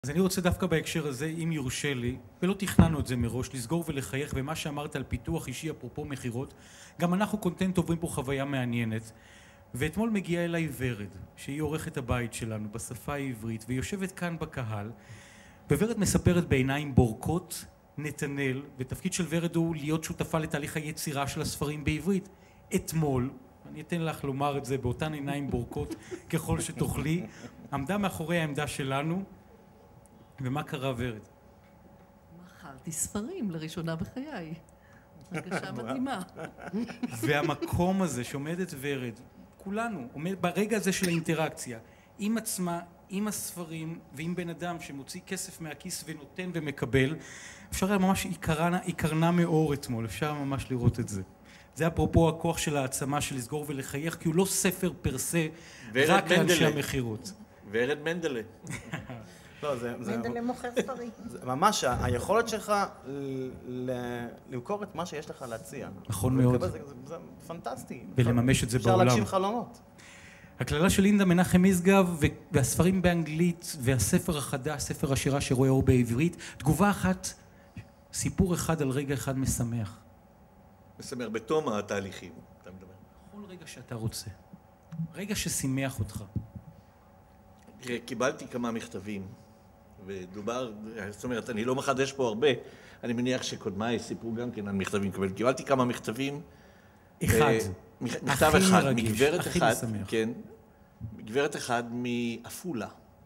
אז אני רוצה דווקא בהקשר הזה, אם יורשה לי, ולא תכננו את זה מראש, לסגור ולחייך במה שאמרת על פיתוח אישי אפרופו מחירות. גם אנחנו קונטנט עוברים פה חוויה מעניינת, ואתמול מגיעה אליי ורד, שהיא עורכת הבית שלנו בשפה העברית, והיא יושבת כאן בקהל, וורד מספרת בעיניים בורקות נתנאל, ותפקיד של ורד הוא להיות שותפה לתהליך היצירה של הספרים בעברית. אתמול, אני אתן לך לומר את זה באותן עיניים בורקות ככל שתוכלי, עמדה מאחורי העמדה שלנו, ומה קרה ורד? מכרתי ספרים לראשונה בחיי. הרגשה מדהימה. והמקום הזה שעומדת ורד, כולנו, עומד ברגע הזה של האינטראקציה, עם עצמה, עם הספרים ועם בן אדם שמוציא כסף מהכיס ונותן ומקבל, אפשר היה ממש, היא קרנה מאור אתמול, אפשר ממש לראות את זה. זה אפרופו הכוח של העצמה של לסגור ולחייך, כי הוא לא ספר פרסה, רק לאנשי המחירות. ורד מנדלה. מנדלה מוכר ספרים. ממש, היכולת שלך למכור את מה שיש לך להציע. נכון מאוד. זה פנטסטי. ולממש את זה בעולם. אפשר להגשים חלומות. הקללה של לינדה מנחם משגב והספרים באנגלית והספר החדש, ספר השירה שרואה אור בעברית, תגובה אחת, סיפור אחד על רגע אחד משמח. משמח בתום התהליכים, אתה מדבר. כל רגע שאתה רוצה. רגע ששימח אותך. קיבלתי כמה מכתבים, ודובר, זאת אומרת, אני לא מחדש פה הרבה, אני מניח שקודמיי סיפרו גם כן על מכתבים, קיבלתי כמה מכתבים. אחד. מכתב אחד, מגברת הכי אחד, משמח. כן, מגברת אחד מאפולה.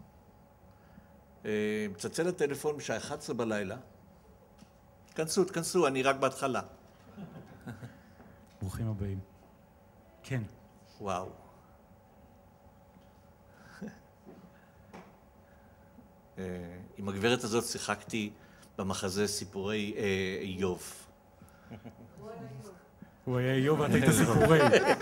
מצלצל הטלפון בשעה 11 בלילה. תכנסו, אני רק בהתחלה. ברוכים הבאים. כן. וואו. עם הגברת הזאת שיחקתי במחזה סיפורי איוב. הוא היה איוב, אתה היית סיפורי.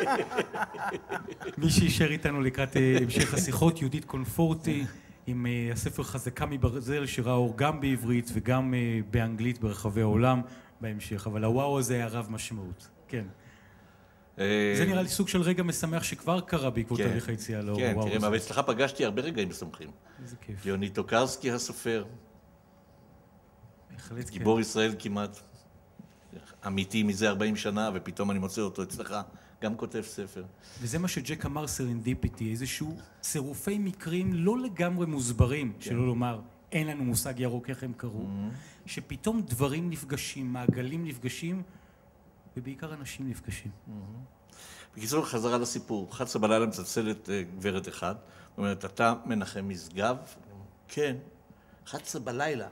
מי שישר איתנו לקראת המשך השיחות, יהודית קונפורטי, עם הספר חזקה מברזל, שראה אור גם בעברית וגם באנגלית ברחבי העולם בהמשך. אבל הוואו הזה היה רב משמעות. כן. זה נראה לי סוג של רגע משמח שכבר קרה בעקבות תהליך היציאה לאור. כן, תראה, אבל אצלך פגשתי הרבה רגעים משמחים. איזה כיף. ליאוניד טוקרסקי הסופר. בהחלט כן. גיבור ישראל כמעט. אמיתי מזה 40 שנה, ופתאום אני מוצא אותו אצלך, גם כותב ספר. וזה מה שג'ק אמר סרנדיפיטי, איזשהו צירופי מקרים לא לגמרי מוסברים, שלא לומר, אין לנו מושג ירוק איך הם קרו, שפתאום דברים נפגשים, מעגלים נפגשים, ובעיקר אנשים נפגשים. בקיצור, חזרה לסיפור. 11 בלילה מצלצלת גברת אחד, זאת אומרת, אתה מנחם משגב? כן, 11 בלילה.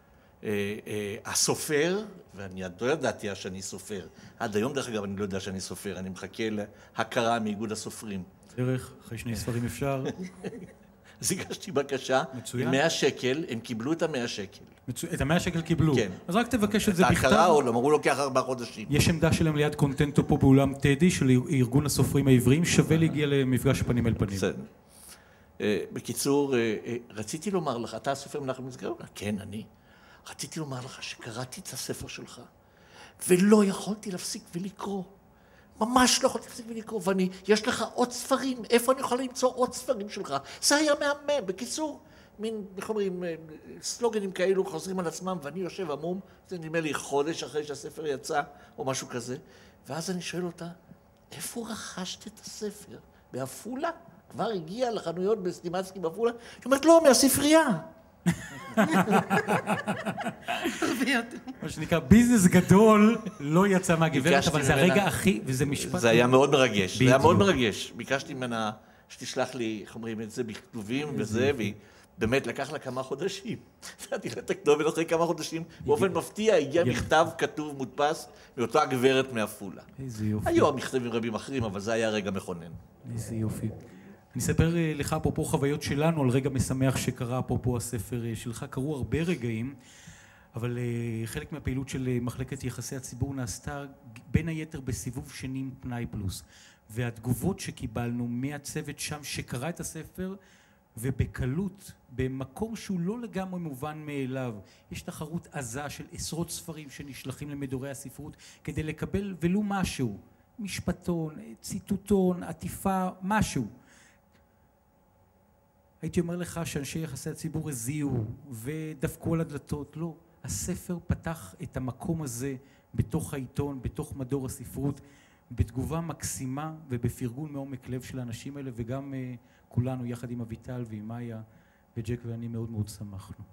הסופר, ואני עד לא ידעתי שאני סופר, עד היום דרך אגב אני לא יודע שאני סופר, אני מחכה להכרה מאיגוד הסופרים. דרך, אחרי שני ספרים אפשר. אז הגשתי בקשה, 100 שקל, הם קיבלו את ה-100 שקל. את ה-100 שקל קיבלו. כן. אז רק תבקש את זה בכתב. את ההכרה או לא, אמרו לוקח 4 חודשים. יש עמדה שלהם ליד קונטנטו פה באולם טדי, של ארגון הסופרים העבריים, שווה להגיע למפגש פנים אל פנים. בסדר. בקיצור, רציתי לומר לך, אתה הסופר מנחם משגב? כן, אני. רציתי לומר לך שקראתי את הספר שלך, ולא יכולתי להפסיק ולקרוא. ממש לא יכולתי להפסיק ולקרוא, יש לך עוד ספרים, איפה אני יכול למצוא עוד ספרים שלך? זה היה מהמם, בקיצור, מין, איך אומרים, סלוגנים כאלו חוזרים על עצמם, ואני יושב עמום, זה נדמה לי חודש אחרי שהספר יצא, או משהו כזה, ואז אני שואל אותה, איפה רכשת את הספר? בעפולה? כבר הגיע לחנויות בסטימצקי בעפולה? היא אומרת, לא, מהספרייה. מה שנקרא, ביזנס גדול לא יצא מהגברת, אבל זה הרגע הכי, וזה משפט... זה היה מאוד מרגש, זה היה מאוד מרגש. ביקשתי ממנה שתשלח לי, איך אומרים את זה, בכתובים וזה, והיא באמת לקח לה כמה חודשים. נתתי לה את הכתובת אחרי כמה חודשים, באופן מפתיע הגיע מכתב כתוב מודפס מאותה גברת מעפולה. איזה יופי. היו מכתבים רבים אחרים, אבל זה היה רגע מכונן. איזה יופי. אני אספר לך אפרופו חוויות שלנו על רגע משמח שקרה אפרופו הספר שלך. קרו הרבה רגעים, אבל חלק מהפעילות של מחלקת יחסי הציבור נעשתה בין היתר בסיבוב שני עם פנאי פלוס. והתגובות שקיבלנו מהצוות שם שקרא את הספר, ובקלות, במקום שהוא לא לגמרי מובן מאליו, יש תחרות עזה של עשרות ספרים שנשלחים למדורי הספרות כדי לקבל ולו משהו, משפטון, ציטוטון, עטיפה, משהו. הייתי אומר לך שאנשי יחסי הציבור הזיעו ודפקו על הדלתות. לא, הספר פתח את המקום הזה בתוך העיתון, בתוך מדור הספרות, בתגובה מקסימה ובפרגון מעומק לב של האנשים האלה, וגם כולנו יחד עם אביטל ועם מאיה וג'ק ואני מאוד מאוד שמחנו.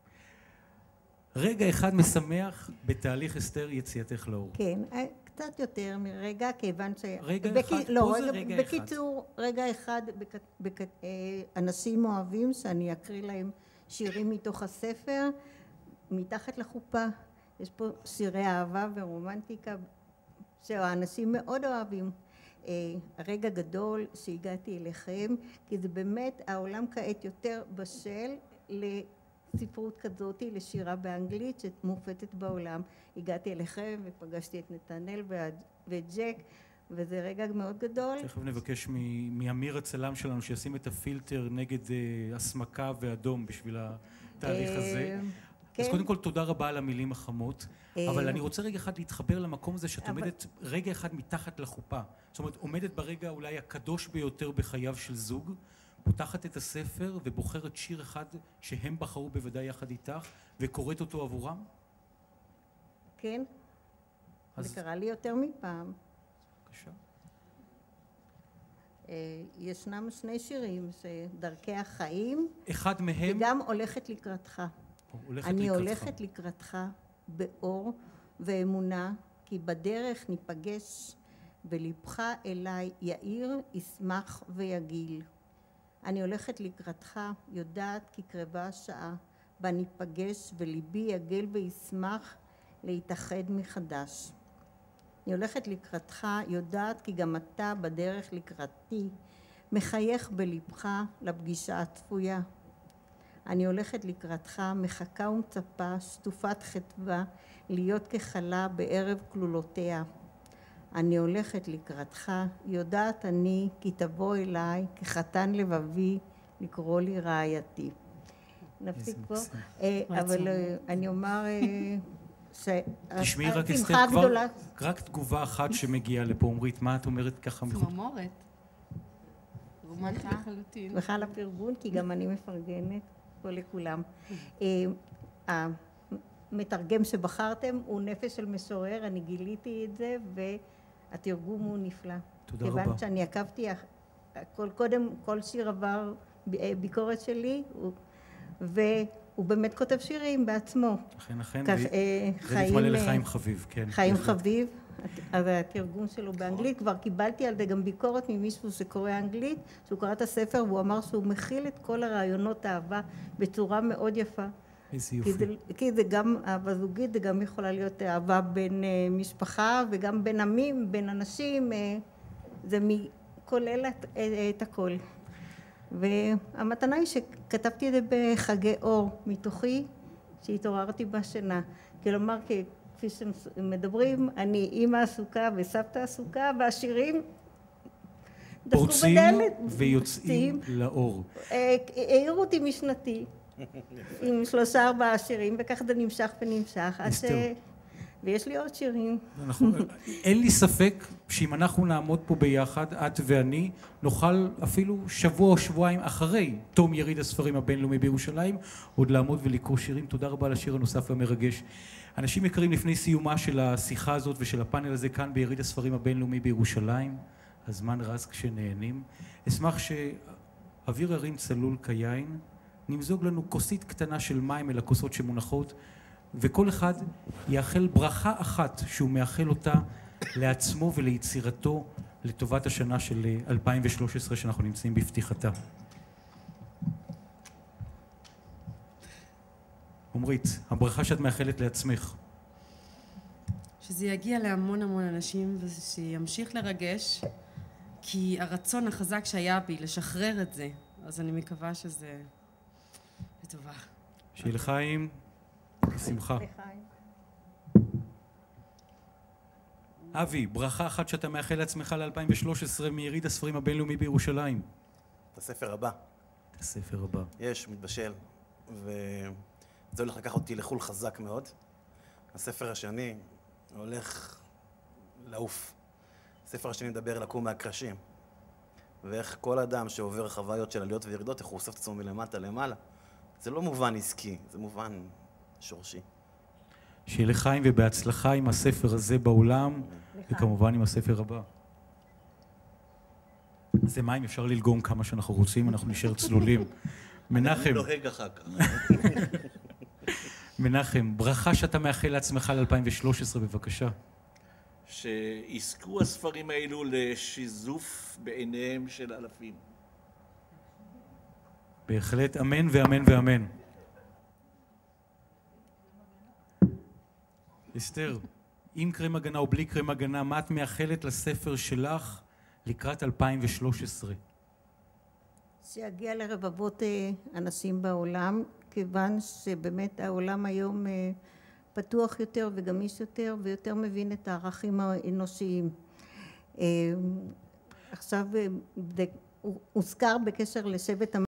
רגע אחד משמח בתהליך אסתר יציאתך לאור. כן, קצת יותר מרגע, כיוון ש... רגע אחד, פה זה רגע אחד. בקיצור, רגע אחד, אנשים אוהבים שאני אקריא להם שירים מתוך הספר, מתחת לחופה. יש פה שירי אהבה ורומנטיקה שהאנשים מאוד אוהבים. רגע גדול שהגעתי אליכם, כי זה באמת, העולם כעת יותר בשל לספרות כזאת, לשירה באנגלית שמופצת בעולם. הגעתי אליכם ופגשתי את נתנאל וג'ק, וזה רגע מאוד גדול. תכף נבקש מאמיר הצלם שלנו שישים את הפילטר נגד הסמקה ואדום בשביל התהליך הזה. אז קודם כל תודה רבה על המילים החמות, אבל אני רוצה רגע אחד להתחבר למקום הזה שאת עומדת רגע אחד מתחת לחופה. זאת אומרת, עומדת ברגע אולי הקדוש ביותר בחייו של זוג, פותחת את הספר ובוחרת שיר אחד שהם בחרו בוודאי יחד איתך, וקוראת אותו עבורם? כן, זה קרה לי יותר מפעם. בבקשה. ישנם שני שירים, דרכי החיים, אחד מהם... וגם הולכת לקראתך. אני הולכת לקראתך באור ואמונה, כי בדרך ניפגש, ולבך אליי יאיר, ישמח ויגיל. אני הולכת לקראתך, יודעת כי קרבה השעה, בה ניפגש וליבי יגל וישמח להתאחד מחדש. אני הולכת לקראתך, יודעת כי גם אתה בדרך לקראתי, מחייך בלבך לפגישה הצפויה. אני הולכת לקראתך, מחכה ומצפה, שטופת חטבה, להיות כחלה בערב כלולותיה. אני הולכת לקראתך, יודעת אני כי תבוא אליי כחתן לבבי לקרוא לי רעייתי. נפסיק פה, אבל אני אומר תשמעי רק אסתר כבר, רק תגובה אחת שמגיעה לפה, עמרית, מה את אומרת ככה? צמרמורת. רומנטי לחלוטין. בכלל הפרגון, כי גם אני מפרגנת פה לכולם. המתרגם שבחרתם הוא נפש של משורר, אני גיליתי את זה, והתרגום הוא נפלא. תודה רבה. כיוון שאני עקבתי, קודם כל שיר עבר ביקורת שלי, והוא באמת כותב שירים בעצמו. אכן, זה מתמלא לחיים חביב, כן. חיים חביב, אז התרגום שלו באנגלית, כבר קיבלתי על זה גם ביקורת ממישהו שקורא אנגלית, שהוא קרא את הספר והוא אמר שהוא מכיל את כל הרעיונות האהבה בצורה מאוד יפה. איזה יופי. כי זה גם אהבה זוגית, זה גם יכולה להיות אהבה בין משפחה וגם בין עמים, בין אנשים, זה כולל את הכל. והמתנה היא שכתבתי את זה בחגי אור מתוכי, שהתעוררתי בשינה. כלומר, כפי שמדברים, אני אימא עסוקה וסבתא עסוקה, והשירים דפקו בדלת. פורצים ויוצאים לאור. העירו אותי משנתי, עם 3-4 שירים, וכך זה נמשך ונמשך. ויש לי עוד שירים. אין לי ספק שאם אנחנו נעמוד פה ביחד, את ואני, נוכל אפילו שבוע או שבועיים אחרי תום יריד הספרים הבינלאומי בירושלים, עוד לעמוד ולקרוא שירים. תודה רבה על השיר הנוסף והמרגש. אנשים יקרים, לפני סיומה של השיחה הזאת ושל הפאנל הזה כאן ביריד הספרים הבינלאומי בירושלים, הזמן רץ כשנהנים. אשמח שאוויר הרים צלול כיין, נמזוג לנו כוסית קטנה של מים אל הכוסות שמונחות, וכל אחד יאחל ברכה אחת שהוא מאחל אותה לעצמו וליצירתו לטובת השנה של 2013 שאנחנו נמצאים בפתיחתה. עמרית, הברכה שאת מאחלת לעצמך. שזה יגיע להמון המון אנשים ושימשיך לרגש, כי הרצון החזק שהיה בי לשחרר את זה, אז אני מקווה שזה לטובה. שיהיה לחיים. שמחה. אבי, ברכה אחת שאתה מאחל לעצמך ל-2013 מיריד הספרים הבינלאומי בירושלים. את הספר הבא. את הספר הבא. יש, מתבשל, וזה הולך לקח אותי לחול חזק מאוד. הספר השני הולך לעוף. הספר השני מדבר לקום מהקרשים. ואיך כל אדם שעובר חוויות של עליות וירידות, איך הוא אוסף את עצמו מלמטה למעלה. זה לא מובן עסקי, זה מובן שורשי. שיהיה לחיים ובהצלחה עם הספר הזה בעולם, וכמובן עם הספר הבא. זה מים, אפשר ללגום כמה שאנחנו רוצים, אנחנו נשאר צלולים. מנחם. אני נוהג אחר כך. מנחם, ברכה שאתה מאחל לעצמך ל-2013, בבקשה. שיזכו הספרים האלו לשיזוף בעיניהם של אלפים. בהחלט, אמן ואמן ואמן. אסתר, עם קרם הגנה או בלי קרם הגנה, מה את מאחלת לספר שלך לקראת 2013? שיגיע לרבבות אנשים בעולם, כיוון שבאמת העולם היום פתוח יותר וגמיש יותר ויותר מבין את הערכים האנושיים. עכשיו הוזכר בקשר לשבט